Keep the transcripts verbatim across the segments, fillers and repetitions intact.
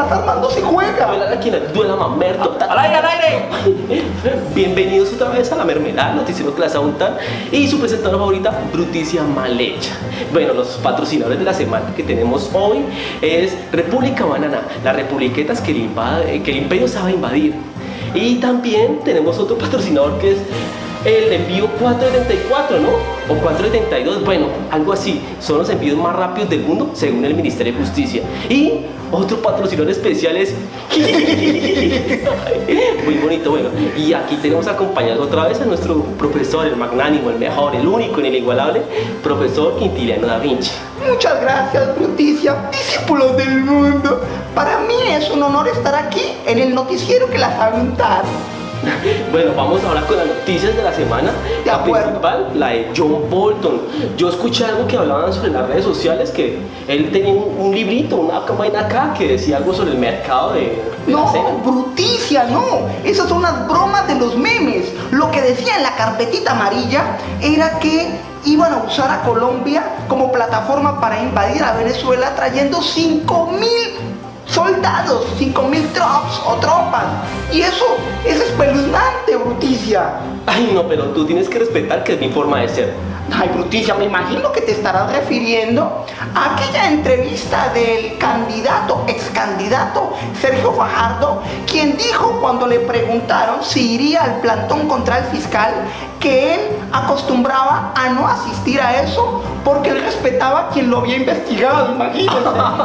más armando se juega. Duela la quien duela mamerto. ¡Al aire, al aire! Bienvenidos otra vez a La Mermelada, noticiero que las untan. Y su presentadora favorita, Bruticia Malhecha. Bueno, los patrocinadores de la semana que tenemos hoy es República Banana, las republiquetas que el, invade, que el imperio sabe invadir. Y también tenemos otro patrocinador que es el envío cuatrocientos setenta y cuatro, ¿no? O cuatrocientos setenta y dos, bueno, algo así. Son los envíos más rápidos del mundo según el Ministerio de Justicia. Y otro patrocinador especial es muy bonito, bueno. Y aquí tenemos acompañados otra vez a nuestro profesor, el magnánimo, el mejor, el único, inigualable, profesor Quintiliano Da Vinci. Muchas gracias, Bruticia, discípulos del mundo. Para mí es un honor estar aquí en el noticiero que las sabe untar. Bueno, vamos ahora con las noticias de la semana. De la acuerdo. principal, la de John Bolton. Yo escuché algo que hablaban sobre las redes sociales, que él tenía un, un librito, una vaina acá que decía algo sobre el mercado de, de No, la cena. Bruticia, no. Esas son las bromas de los memes. Lo que decía en la carpetita amarilla era que iban a usar a Colombia como plataforma para invadir a Venezuela trayendo cinco mil soldados, cinco mil trops o tropas. Y eso es espeluznante, Bruticia. Ay, no, pero tú tienes que respetar que es mi forma de ser. Ay, Bruticia, me imagino que te estarás refiriendo a aquella entrevista del candidato, ex candidato Sergio Fajardo, quien dijo cuando le preguntaron si iría al plantón contra el fiscal que él acostumbraba a no asistir a eso porque él respetaba a quien lo había investigado, imagínense.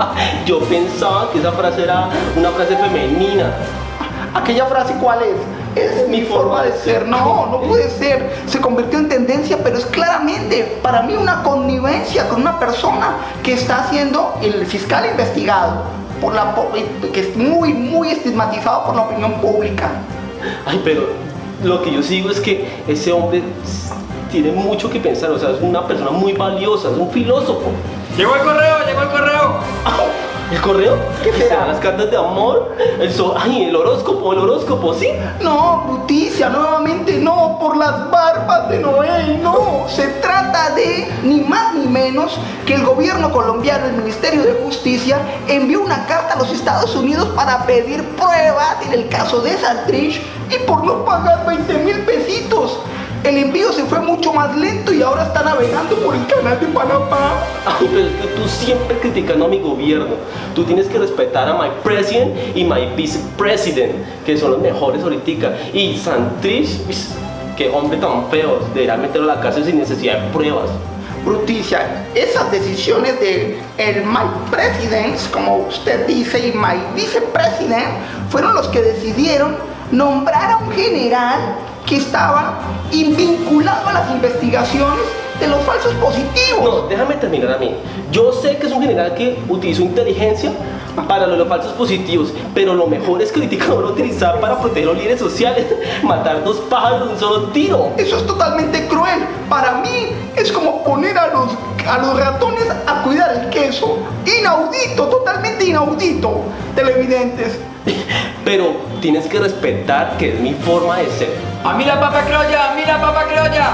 Yo pensaba que esa frase era una frase femenina. ¿Aquella frase cuál es? Es mi forma de ser. No, no puede ser. Se convirtió en tendencia, pero es claramente para mí una connivencia con una persona que está siendo el fiscal investigado, por la, que es muy, muy estigmatizado por la opinión pública. Ay, pero lo que yo sigo es que ese hombre tiene mucho que pensar, o sea, es una persona muy valiosa, es un filósofo. Llegó el correo, llegó el correo. ¿El correo? ¿Qué será? Las cartas de amor, el so ay, el horóscopo, el horóscopo, ¿sí? No, Bruticia, nuevamente no, por las barbas de Noé, no. Se trata de ni más ni menos que el gobierno colombiano, el Ministerio de Justicia, envió una carta a los Estados Unidos para pedir pruebas en el caso de Santrich y por no pagar veinte mil pesitos. El envío se fue mucho más lento y ahora está navegando por el canal de Panamá. Ay, pero es que tú siempre criticando a mi gobierno. Tú tienes que respetar a my president y my vice president, que son los mejores ahorita. Y Santrich, qué hombre tan feo, debería meterlo a la cárcel sin necesidad de pruebas. Bruticia, esas decisiones de el my president, como usted dice, y my vicepresident, fueron los que decidieron nombrar a un general que estaba vinculado a las investigaciones de los falsos positivos. No, déjame terminar a mí. Yo sé que es un general que utilizó inteligencia para lo de los falsos positivos, pero lo mejor es criticarlo utilizar para proteger a los líderes sociales, matar dos pájaros de un solo tiro. Eso es totalmente cruel. Para mí es como poner a los, a los ratones a cuidar el queso. Inaudito, totalmente inaudito, televidentes. Pero tienes que respetar que es mi forma de ser. ¡A mí la papa criolla! ¡A mí la papa criolla!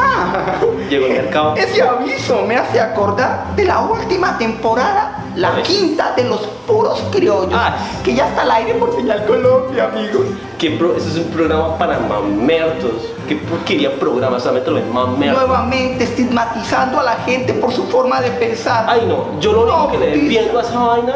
Ah, Llegó el mercado. ese aviso me hace acordar de la última temporada, la Ay. quinta de los puros criollos, Ah. que ya está al aire por Señal Colombia, amigos. ¿Qué pro Eso es un programa para mamertos. ¿Qué porquería programa? Solamente lo ven mamertos. Nuevamente estigmatizando a la gente por su forma de pensar. Ay, no, yo lo único No, que le Bruticia. defiendo a esa vaina,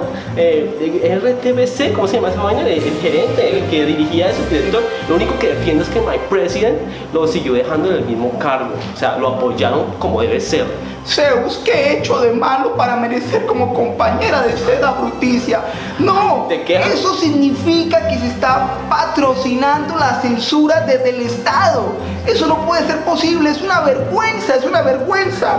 eh, R T V C, ¿cómo se llama esa vaina? El, el gerente, el que dirigía eso, el director, lo único que defiendo es que my president lo siguió dejando en el mismo cargo, o sea, lo apoyaron como debe ser. Zeus, ¿qué he hecho de malo para merecer como compañera de seda, Bruticia? No, ¿De qué? eso significa que se está patrocinando la censura desde el Estado. Eso no puede ser posible, es una vergüenza, es una vergüenza.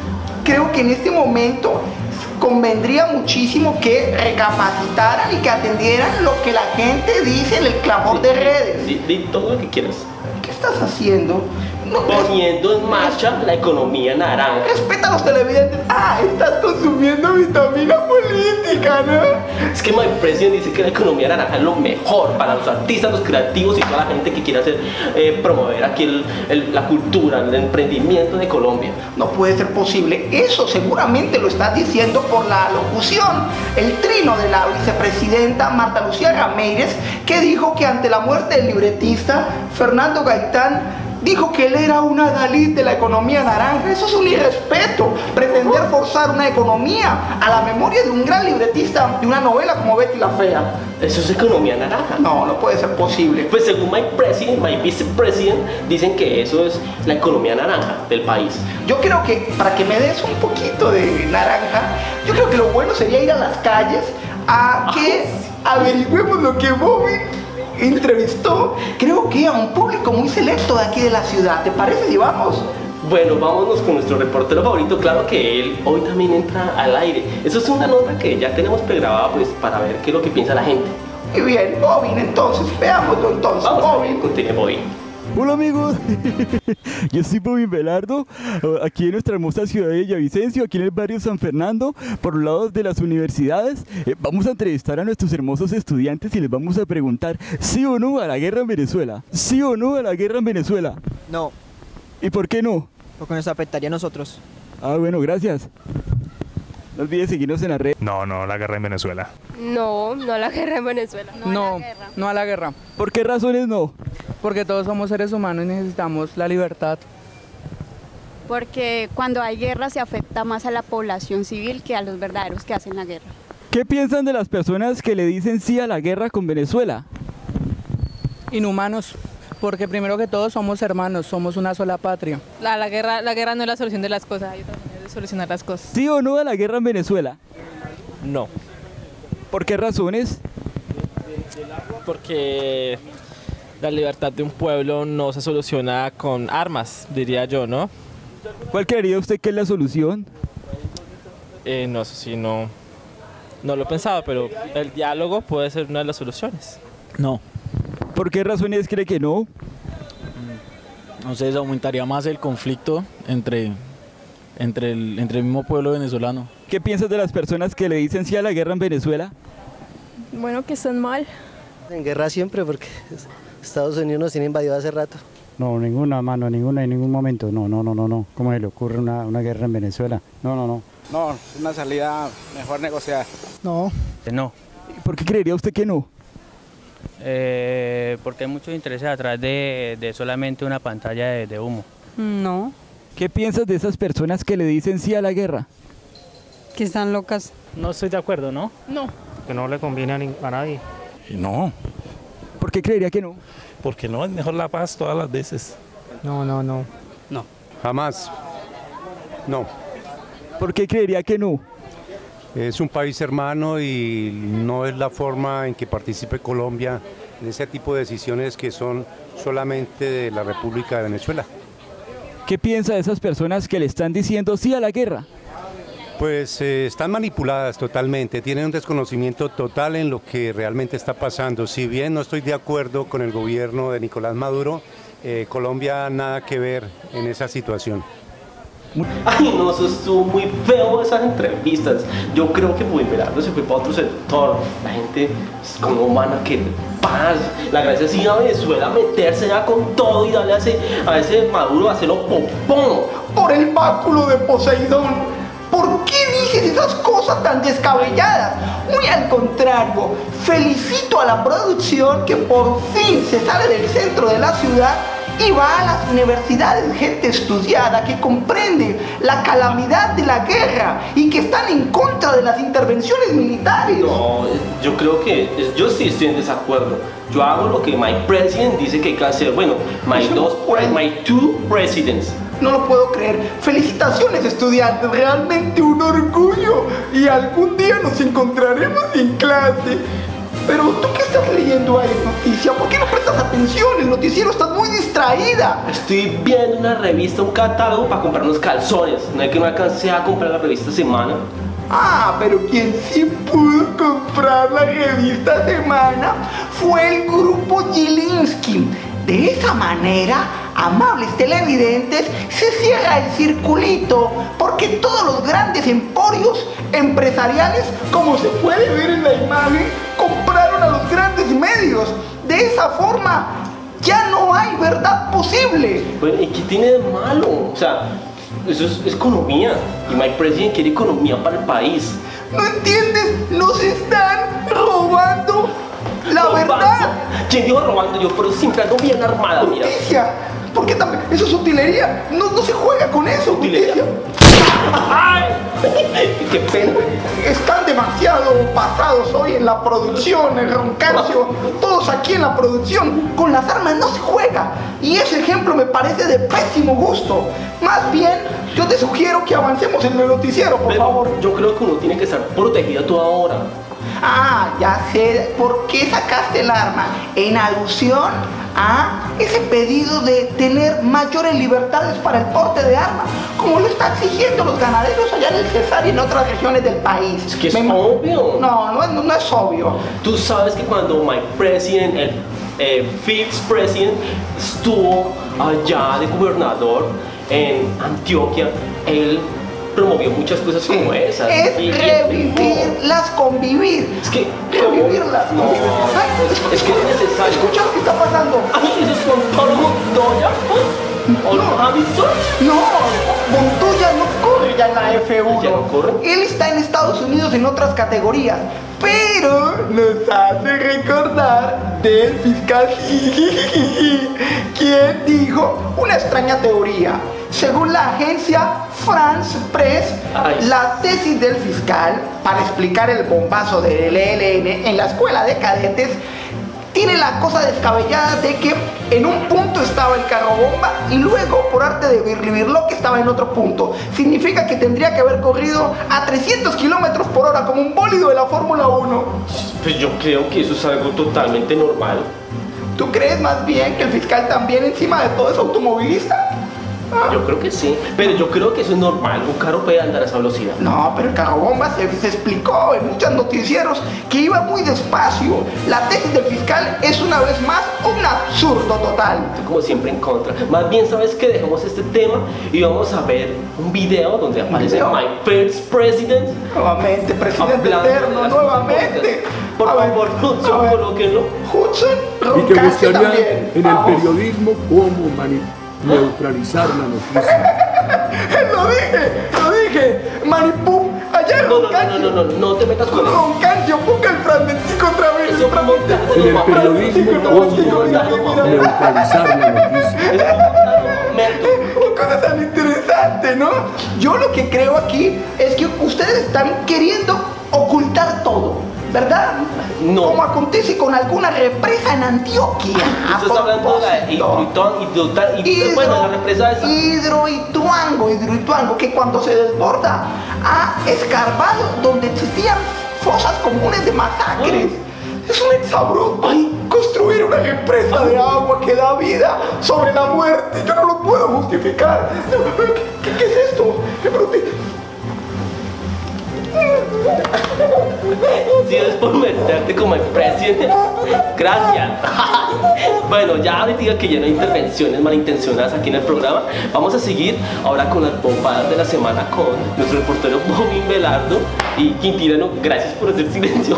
Creo que en este momento convendría muchísimo que recapacitaran y que atendieran lo que la gente dice en el clamor de redes. Di, di todo lo que quieras. ¿Qué estás haciendo? No, Poniendo en marcha la economía naranja. respeta a los televidentes. Ah, estás consumiendo vitamina política, ¿no? Es que my president dice que la economía naranja es lo mejor para los artistas, los creativos y toda la gente que quiere hacer, eh, promover aquí el, el, la cultura, el emprendimiento de Colombia. No puede ser posible. Eso seguramente lo estás diciendo por la locución, el trino de la vicepresidenta Marta Lucía Ramírez, que dijo que ante la muerte del libretista Fernando Gaitán, dijo que él era una Dalí de la economía naranja. Eso es un irrespeto, pretender forzar una economía a la memoria de un gran libretista de una novela como Betty la Fea. Eso es economía naranja. No, no puede ser posible. Pues según my president, my vicepresident, dicen que eso es la economía naranja del país. Yo creo que, para que me des un poquito de naranja, yo creo que lo bueno sería ir a las calles a que averigüemos lo que Bobby entrevistó, creo que a un público muy selecto de aquí de la ciudad. ¿Te parece si vamos? Bueno, vámonos con nuestro reportero favorito. Claro que él hoy también entra al aire. Eso es una nota que ya tenemos pregrabada, pues, para ver qué es lo que piensa la gente. Muy bien, Bobby, entonces, veámoslo entonces. Vamos, Bobby. Continúe, Bobby. Hola amigos, yo soy Bobby Belardo, aquí en nuestra hermosa ciudad de Villavicencio, aquí en el barrio San Fernando, por los lados de las universidades. Eh, vamos a entrevistar a nuestros hermosos estudiantes y les vamos a preguntar ¿sí o no a la guerra en Venezuela? ¿Sí o no a la guerra en Venezuela? No, ¿Y por qué no? porque nos afectaría a nosotros. Ah, bueno, gracias. No olvides seguirnos en la red. No, no, la guerra en Venezuela. No, no a la guerra en Venezuela. No, no a la guerra, ¿Por qué razones no? porque todos somos seres humanos y necesitamos la libertad. Porque cuando hay guerra se afecta más a la población civil que a los verdaderos que hacen la guerra. ¿Qué piensan de las personas que le dicen sí a la guerra con Venezuela? Inhumanos, porque primero que todo somos hermanos, somos una sola patria. La, la, guerra, la guerra no es la solución de las cosas, hay otra manera de solucionar las cosas. ¿Sí o no a la guerra en Venezuela? No, ¿Por qué razones? porque la libertad de un pueblo no se soluciona con armas, diría yo, ¿no? ¿Cuál creería usted que es la solución? Eh, no sé si no, no lo he pensado, pero el diálogo puede ser una de las soluciones. No, ¿Por qué razones cree que no? no sé, aumentaría más el conflicto entre, entre, el, entre el mismo pueblo venezolano. ¿Qué piensas de las personas que le dicen sí a la guerra en Venezuela? Bueno, que están mal. En guerra siempre, porque Estados Unidos nos tiene invadido hace rato. No, ninguna, mano, ninguna, en ningún momento. No, no, no, no, no. ¿Cómo se le ocurre una, una guerra en Venezuela? No, no, no. No, una salida mejor negociada. No. No. ¿Por qué creería usted que no? Eh, porque hay muchos intereses atrás de, de solamente una pantalla de, de humo. No. ¿Qué piensas de esas personas que le dicen sí a la guerra? Que están locas. No estoy de acuerdo, ¿no? No. Que no le conviene a, ni- a nadie. No. ¿Por qué creería que no? Porque no, es mejor la paz todas las veces. No, no, no. No. Jamás. No. ¿Por qué creería que no? Es un país hermano y no es la forma en que participe Colombia en ese tipo de decisiones que son solamente de la República de Venezuela. ¿Qué piensa de esas personas que le están diciendo sí a la guerra? Pues eh, están manipuladas totalmente, tienen un desconocimiento total en lo que realmente está pasando. Si bien no estoy de acuerdo con el gobierno de Nicolás Maduro, eh, Colombia nada que ver en esa situación. Ay, no, eso estuvo muy feo esas entrevistas. Yo creo que Bobby Belardo se fue para otro sector. La gente, como van a querer paz. La gracia es ir a Venezuela, meterse ya con todo y darle a ese, a ese Maduro, a hacerlo popón. Por el báculo de Poseidón. ¿Por qué dices esas cosas tan descabelladas? Muy al contrario, felicito a la producción que por fin se sale del centro de la ciudad y va a las universidades, gente estudiada que comprende la calamidad de la guerra y que están en contra de las intervenciones militares. No, yo creo que yo sí estoy en desacuerdo. Yo hago lo que my president dice que hay que hacer. Bueno, my, dos, my two presidents. No lo puedo creer. Felicitaciones, estudiantes, realmente un orgullo. Y algún día nos encontraremos en clase. Pero tú, ¿qué estás leyendo ahí, noticia? ¿Por qué no prestas atención? El noticiero está muy distraída. Estoy viendo una revista, un catálogo para comprar unos calzones. No es que no alcancé a comprar la revista Semana. Ah, pero quien sí pudo comprar la revista Semana fue el grupo Gilinski. De esa manera amables televidentes, se cierra el circulito, porque todos los grandes emporios empresariales, como se puede ver en la imagen, compraron a los grandes medios. De esa forma, ya no hay verdad posible. Bueno, ¿y qué tiene de malo? O sea, eso es, es economía, y my president quiere economía para el país. ¿No entiendes? Nos están robando la ¿Robando? verdad. ¿Quién dijo robando? Yo, pero siempre ando bien armada, mira. Justicia. Porque también, eso es utilería. No, no se juega con eso. Utilería. ¡Ay! ¡Qué pena! Están demasiado pasados hoy en la producción, el Roncancio, todos aquí en la producción. Con las armas no se juega. Y ese ejemplo me parece de pésimo gusto. Más bien, yo te sugiero que avancemos en el noticiero, por Pero favor. yo creo que uno tiene que estar protegido a toda hora. Ah, ya sé por qué sacaste el arma. En alusión a ese pedido de tener mayores libertades para el porte de armas, como lo están exigiendo los ganaderos allá en el Cesar y en otras regiones del país. Es que es Me- obvio. No, no, es- no es obvio. Tú sabes que cuando my president, el eh, fifth president, estuvo allá de gobernador en Antioquia, él promovió muchas cosas como esas. Es Y- y- revivirlas, convivir. Es que revivirlas. No, Ay, es, es que es necesario. Escucha lo que está pasando. Ay, ¿eso es con Toro Montoya? ¿O no ha visto? No, Montoya no corre ya en la F uno. ¿Ya no corre? Él está en Estados Unidos en otras categorías, pero nos hace recordar del fiscal quien dijo una extraña teoría. Según la agencia France Press, Ay. la tesis del fiscal para explicar el bombazo del E L N en la escuela de cadetes tiene la cosa descabellada de que en un punto estaba el carro bomba y luego, por arte de birlibirloque, estaba en otro punto. Significa que tendría que haber corrido a trescientos kilómetros por hora como un bólido de la Fórmula uno. Pues yo creo que eso es algo totalmente normal. ¿Tú crees más bien que el fiscal también encima de todo es automovilista? Yo creo que sí, pero yo creo que eso es normal. Un carro puede andar a esa velocidad. No, pero el carro bomba se, se explicó en muchos noticieros que iba muy despacio. La tesis del fiscal es una vez más un absurdo total. Estoy como siempre en contra. Más bien, ¿sabes qué? Dejamos este tema y vamos a ver un video donde aparece video? my first president. Nuevamente, presidente Hablando de eterno, las nuevamente. Por A ver, favor, a Hudson, ver. colóquenlo. Hudson, Y que Roncancio buscarían también. en el Vamos. periodismo cómo mani- neutralizar la noticia. Lo dije, lo dije. Manipú, allá en No, no, no, Roncancio. no, no, no, no te metas con eso. Roncancio, ponga el fragmentico otra vez. Eso fue montaje, En el no, periodismo no, cómo no, no, mani- no, no. neutralizar la noticia. Eso fue montaje, Merto. Qué cosa tan interesante, ¿no? Yo lo que creo aquí es que ustedes están queriendo ocultar todo, ¿verdad? No. Como acontece con alguna represa en Antioquia. a Usted está hablando de la propósito. Hidroituango, Hidroituango, bueno, la represa esa. Hidroituango, Hidroituango, que cuando se desborda ha escarbado donde existían fosas comunes de masacres. Es un exabrupto. Ay, construir una represa de agua que da vida sobre la muerte. Yo no lo puedo justificar. ¿Qué, qué es esto? ¿Qué bruti- Si es por meterte como el presidente, gracias. Bueno, ya ahorita que ya no hay intervenciones malintencionadas aquí en el programa, vamos a seguir ahora con las bombadas de la semana con nuestro reportero Bobín Velardo y Quintirano. Gracias por hacer silencio.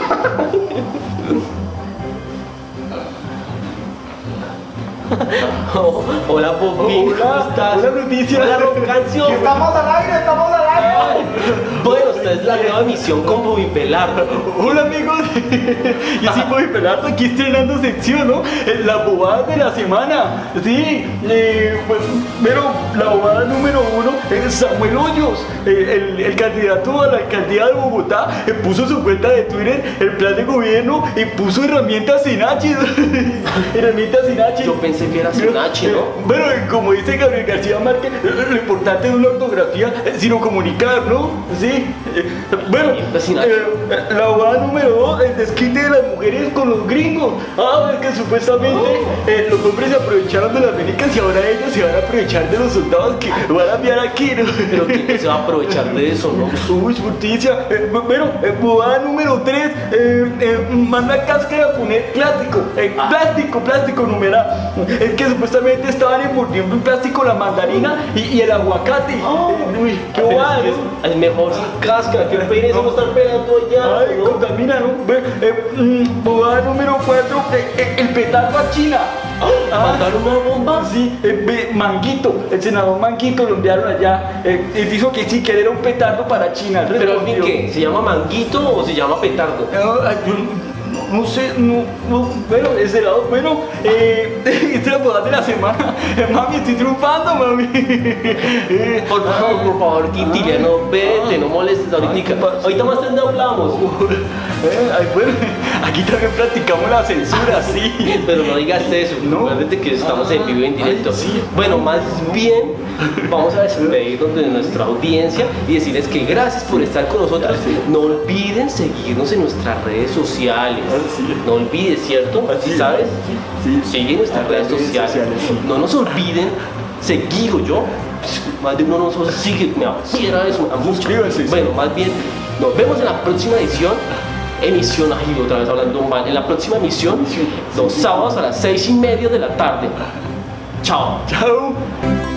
Oh, hola Bobín, ¿cómo estás? Hola, Brutisio. Hola Roncancio. Estamos al aire, estamos al aire. Bueno, esta es la nueva emisión con Bobín Velardo. Hola amigos, yo soy Bobby Pelardo, aquí estrenando sección, ¿no? Eh, Las bobadas de la semana. Sí, eh, pues, pero la bobada número uno es Samuel Hoyos, eh, el, el candidato a la alcaldía de Bogotá, eh, puso su cuenta de Twitter el plan de gobierno y puso herramientas sin H. herramientas sin H. Yo pensé que era sin H, ¿no? Bueno, como dice Gabriel García Márquez, lo importante no es la ortografía, sino comunicar, ¿no? Sí, Bueno, eh, la bobada número dos, el desquite de las mujeres con los gringos. Ah, es que supuestamente eh, los hombres se aprovecharon de las bélicas y ahora ellos se van a aprovechar de los soldados que van a enviar aquí, ¿no? Pero ¿quién se va a aprovechar de eso, no? Uy, justicia. Eh, bueno, eh, bobada número tres, eh, eh, manda cáscara a poner plástico. Eh, Ah. Plástico, plástico numerado. Es que supuestamente estaban envolviendo en plástico la mandarina y, y el aguacate. Oh. Uy, qué Pero bobada, es, que ¿no? es, es mejor sin cáscara, que pereza no estar pegando allá. Ay, ¿no? contamina, ¿no? Ve, eh, mm, bobada número cuatro, eh, eh, el petardo a China. Ah, ¿mandaron una bomba? Sí, eh, ve, Manguito, el senador Manguito lo enviaron allá. Eh, y dijo que sí, que era un petardo para China. Pero al fin, respondió. ¿qué? ¿Se llama manguito o se llama petardo? Ah, yo no, no sé, no, no, bueno, ese lado, bueno, eh, esta es la bobada de la semana. Eh, mami, estoy triunfando, mami. Eh, Por favor, por favor, Quintiliano, vete, no molestes ahorita. Ahorita más tarde hablamos. Eh, ay, bueno, aquí también practicamos la censura, sí. Pero no digas eso, No. acuérdate que estamos en vivo y en directo. Ay, sí. Bueno, más bien vamos a despedirnos de nuestra audiencia y decirles que gracias por estar con nosotros. No olviden seguirnos en nuestras redes sociales. No olvides, ¿cierto? ¿Sí sabes? Sigue nuestras redes sociales. No nos olviden seguir, o yo. Más de uno no nos sigue, me apasiona eso, a mucho. Bueno, más bien, nos vemos en la próxima edición. Emisión, ay, otra vez hablando mal. En la próxima emisión, los sábados a las seis y media de la tarde. Chao. Chao.